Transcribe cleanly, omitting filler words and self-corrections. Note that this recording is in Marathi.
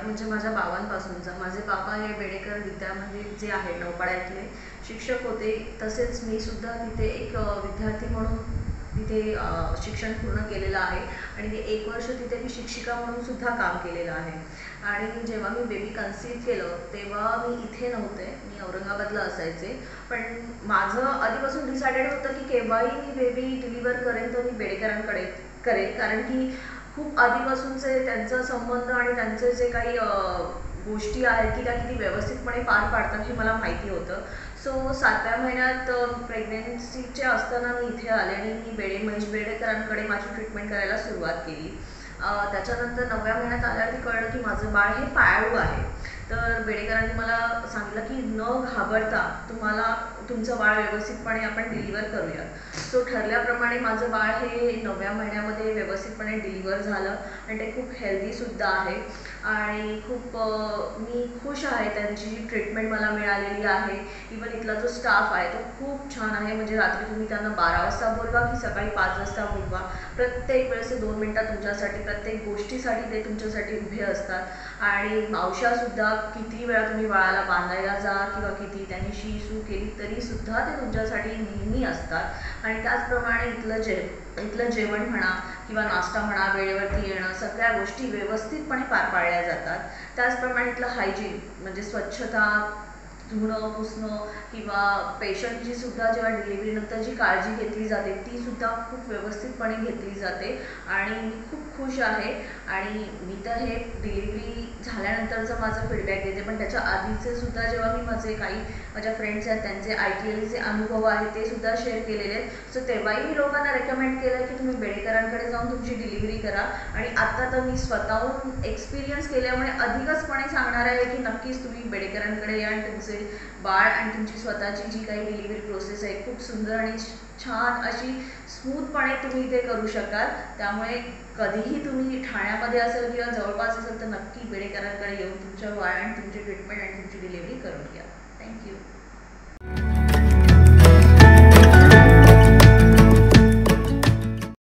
म्हणजे माझ्या बाबांपासूनचा. माझे बाबा हे बेडेकर विद्या मंदिर जे आहे नौपाड्यातले शिक्षक होते. तसेच मी सुद्धा तिथे एक विद्यार्थी म्हणून तिथे शिक्षण पूर्ण केलेलं आहे आणि ते 1 वर्ष तिथे मी शिक्षिका म्हणून सुद्धा काम केलेलं आहे. आणि जेव्हा मी बेबी कन्सीव्ह केलं तेव्हा मी इथे नव्हते, मी औरंगाबादला असायचे. पण माझं आधीपासून डिसायडेड होतं की केव्हाही मी बेबी डिलिव्हर करेन तर मी बेडेकरांकडे करेन, कारण की खूप आधीपासूनचे त्यांचा संबंध आणि त्यांचे जे काही गोष्टी आहेत की त्या किती व्यवस्थितपणे पार पाडतात हे मला माहिती होतं. सो 7व्या महिन्यात प्रेग्नेन्सीचे असताना मी इथे आले आणि मी महेश बेडेकरांकडे माझी ट्रीटमेंट करायला सुरुवात केली. त्याच्यानंतर 9व्या महिन्यात आल्यावरती कळलं की माझं बाळ हे पायाळू आहे. तर बेडेकरांनी मला सांगितलं की न घाबरता तुम्हाला तुमचं बाळ व्यवस्थितपणे आपण डिलिव्हर करूया. सो ठरल्याप्रमाणे माझं बाळ हे 9व्या महिन्यामध्ये व्यवस्थितपणे डिलिव्हर झालं आणि ते खूप हेल्दीसुद्धा आहे आणि खूप मी खुश आहे. त्यांची ट्रीटमेंट मला मिळालेली आहे. इवन इथला जो स्टाफ आहे तो खूप छान आहे. म्हणजे रात्री तुम्ही त्यांना 12 वाजता बोलवा की सकाळी 5 वाजता बोलवा, प्रत्येक वेळेस 2 मिनटात तुमच्यासाठी प्रत्येक गोष्टीसाठी ते तुमच्यासाठी उभे असतात. आणि मावशासुद्धा किती वेळा तुम्ही बाळाला बांधायला जा किंवा किती त्यांनी शी सू केली तरीसुद्धा ते तुमच्यासाठी नेहमी असतात. आणि त्याचप्रमाणे इथलं जेवण म्हणा किंवा नाश्ता म्हणा, वेळेवरती येणं, सगळ्या गोष्टी व्यवस्थितपणे पार पाडल्या जातात. त्याचप्रमाणे इथलं हायजीन म्हणजे स्वच्छता, धुणं पुसणं किंवा पेशंटची सुद्धा जेव्हा डिलिव्हरीनंतर जी काळजी घेतली जाते ती सुद्धा खूप व्यवस्थितपणे घेतली जाते आणि मी खूप खुश आहे. आणि मी तर हे डिलिव्हरी झाल्यानंतरचं माझं फीडबॅक देते, पण त्याच्या आधीचे सुद्धा जेव्हा मी माझ्या फ्रेंड्स आहेत त्यांचे ITLचे अनुभव आहेत ते सुद्धा शेअर केलेले आहेत. सो तेव्हाही मी लोकांना रेकमेंड केलं की तुम्ही बेडेकरांकडे जाऊन तुमची डिलिव्हरी करा. आणि आत्ता तर मी स्वतःहून एक्सपिरियन्स केल्यामुळे अधिकचपणे सांगणार आहे की नक्कीच तुम्ही बेडेकरांकडे या आणि तुमचे बाळ आणि तुमची स्वतःची जी काही डिलिव्हरी प्रोसेस आहे खूप सुंदर आणि छान अशी स्मूथपणे तुम्ही ते करू शकाल. त्यामुळे कधीही तुम्ही ठाण्यामध्ये असेल किंवा जवळपास असेल तर नक्की बेडेकरांकडे येऊन तुमच्या बाळ आणि तुमची ट्रीटमेंट आणि तुमची डिलिव्हरी करून घ्या. थँक्यू.